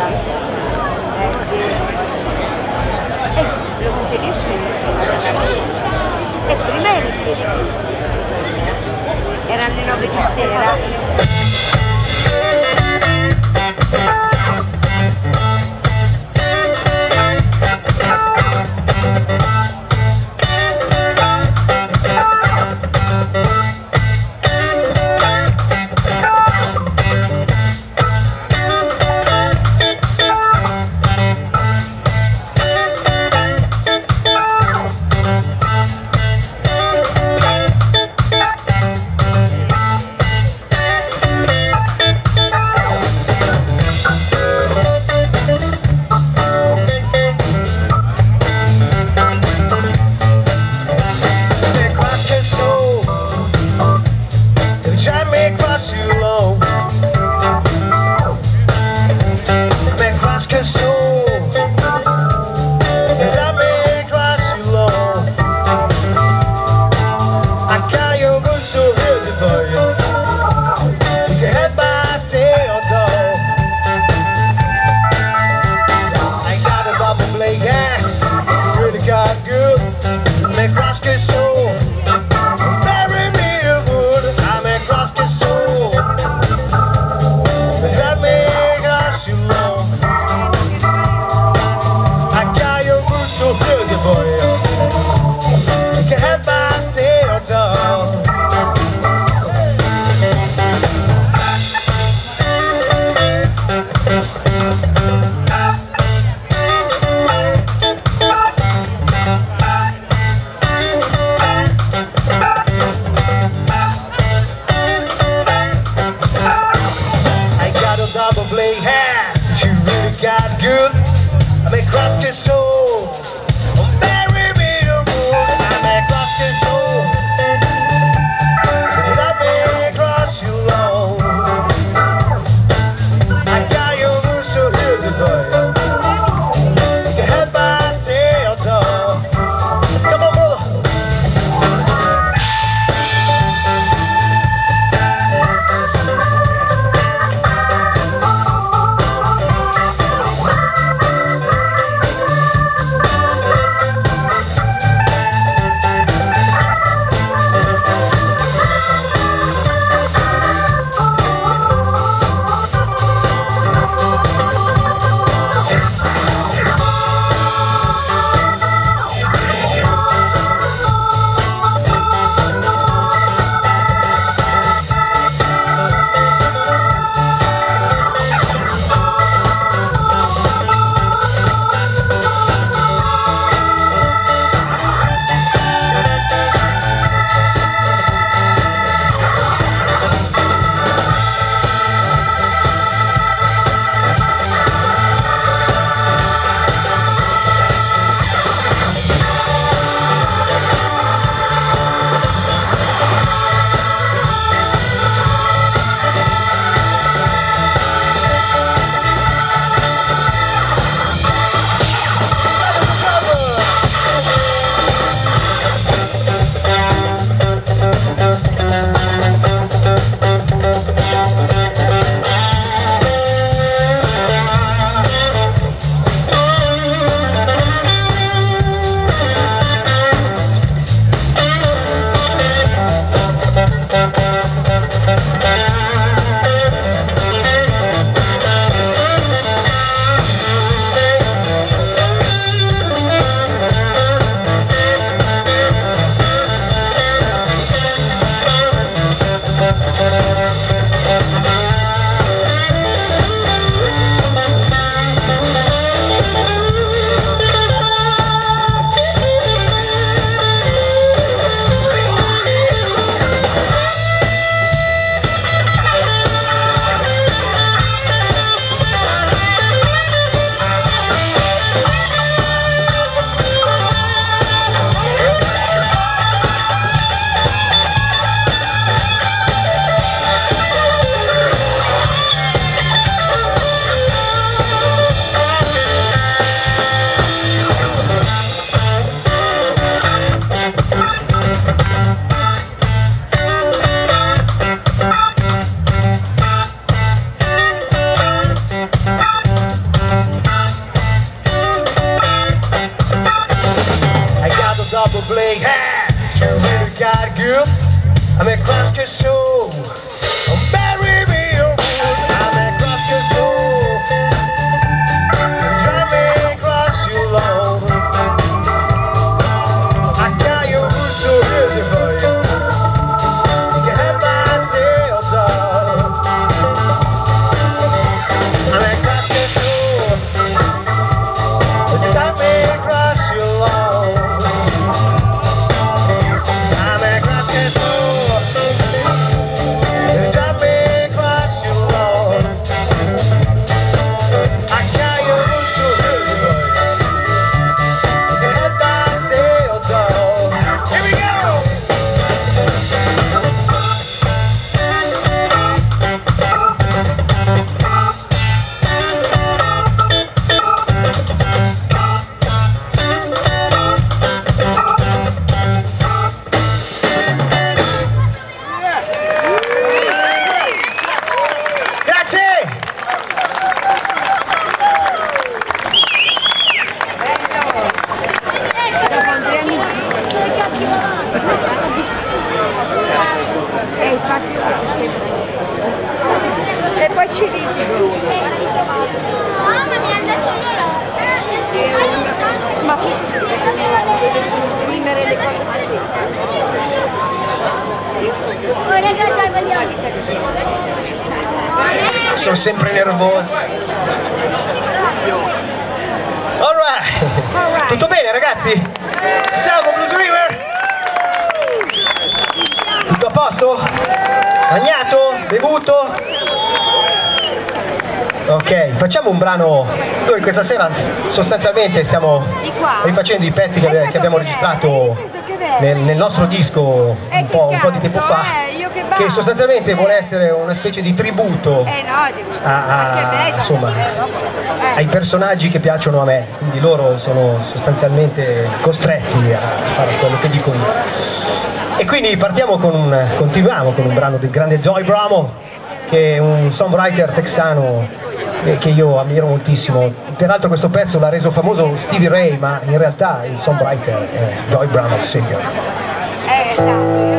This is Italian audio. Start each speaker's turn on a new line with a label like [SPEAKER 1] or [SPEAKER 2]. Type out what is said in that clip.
[SPEAKER 1] sì. Lo utilizzo e prima eri pieni, sì, scusami. Erano le 9 di sera.
[SPEAKER 2] truth. I'm a cross-cut soul. Bury me your wood. I'm a cross-cut soul. Drive me across your lawn. I got you so ready for you. You had my sails up. I'm a cross-cut soul. Drive me across your lawn. I'm a cross-cut soul. Drive me across your lawn. I got you so ready for you. You had my sails up. Here we go! Grazie!
[SPEAKER 1] E infatti io faccio sempre. E poi ci litigo.
[SPEAKER 3] Mamma mi hanno
[SPEAKER 1] Ma che si deve supprimere le cose per questa. Io sono
[SPEAKER 2] Sono sempre nervoso. Alright! Tutto bene ragazzi? Ci siamo Blues River? Tutto a posto? Bagnato? Bevuto? Ok, facciamo un brano. Noi questa sera sostanzialmente stiamo rifacendo i pezzi che abbiamo registrato nel nostro disco un po' di tempo fa, che sostanzialmente vuole essere una specie di tributo insomma, ai personaggi che piacciono a me, quindi loro sono sostanzialmente costretti a fare quello che dico io. E quindi continuiamo con un brano del grande Joey Bramo, che è un songwriter texano che io ammiro moltissimo. Peraltro questo pezzo l'ha reso famoso Stevie Ray, ma in realtà il songwriter è Joey Bramo, il singer.
[SPEAKER 1] Esatto.